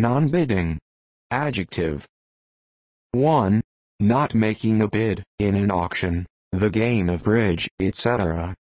Non-bidding. Adjective. 1. Not making a bid, in an auction, the game of bridge, etc.